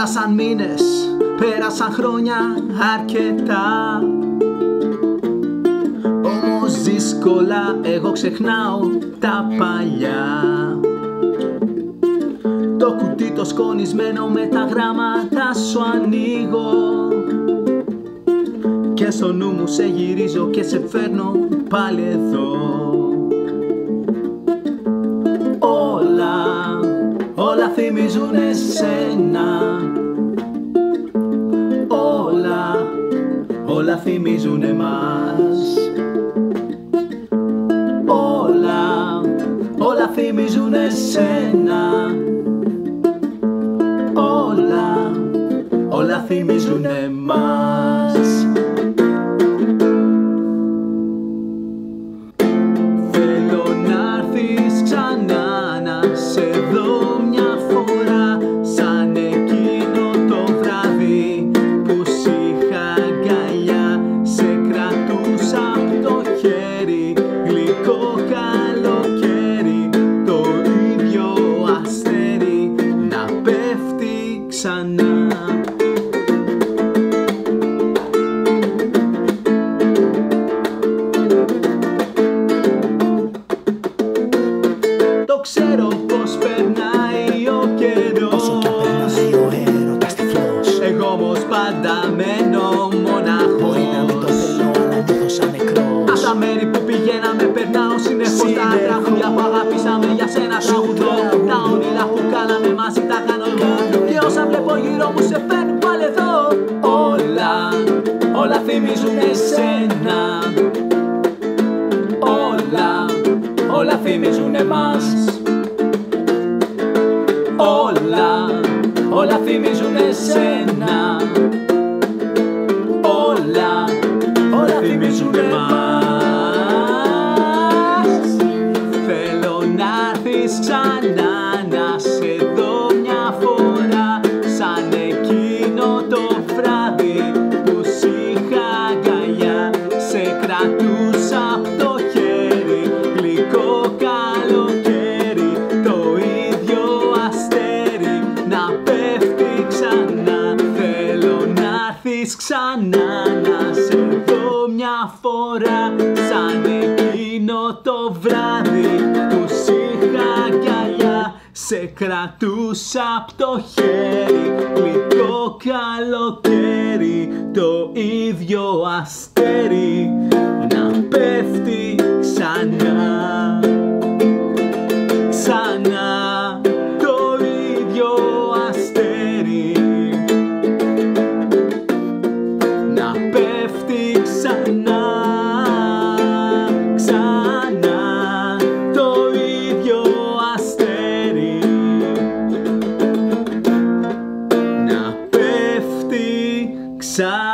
Πέρασαν μήνες, πέρασαν χρόνια αρκετά. Όμως δύσκολα εγώ ξεχνάω τα παλιά. Το κουτί το σκονισμένο με τα γράμματα σου ανοίγω και στο νου μου σε γυρίζω και σε φέρνω πάλι εδώ. Όλα θυμίζουν εσένα. Όλα θυμίζουν εμάς. Όλα θυμίζουν εσένα. Όλα θυμίζουν εμάς. Θέλω να έρθεις ξανά να σε δω μια φορά, σαν εκείνο το βράδυ που σ' είχα αγκαλιά. Σε κρατούσα απ' το χέρι, γλυκό καλοκαίρι, το ίδιο αστέρι να πέφτει ξανά. Ξέρω πως περνάει ο καιρός, όσο κι αν περνάει ο έρωτας τυφλός. εγώ όμως πάντα μένω μοναχός. Μπορεί να μην το θέλω αλλά νιώθω σαν νεκρός. Απ' τα μέρη που πηγαίναμε περνάω συνεχώς τα τραγούδια που αγαπήσαμε για σένα τραγουδώ. Τα όνειρα που κάναμε μαζί τα κάνω εγώ και όσα βλέπω γύρω μου σε φέρνουν πάλι εδώ. Όλα θυμίζουν εσένα. Όλα θυμίζουν εμάς. Όλα θυμίζουν εσένα. Όλα θυμίζουν εμάς. Θέλω να έρθεις ξανά να σε δω μια φορά, σαν εκείνο το βράδυ που σ' είχα αγκαλιά. Σε κρατούσα απ' το χέρι, γλυκό καλοκαίρι, το ίδιο αστέρι να πέφτει ξανά. Θέλω να έρθεις ξανά να σε δω μια φορά, σαν εκείνο το βράδυ που σ' είχα αγκαλιά. Σε κρατούσα απ' το χέρι, γλυκό καλοκαίρι, το ίδιο αστέρι να πέφτει ξανά. Ξανά το ίδιο αστέρι να πέφτει ξανά. Ξανά το ίδιο αστέρι να πέφτει ξανά.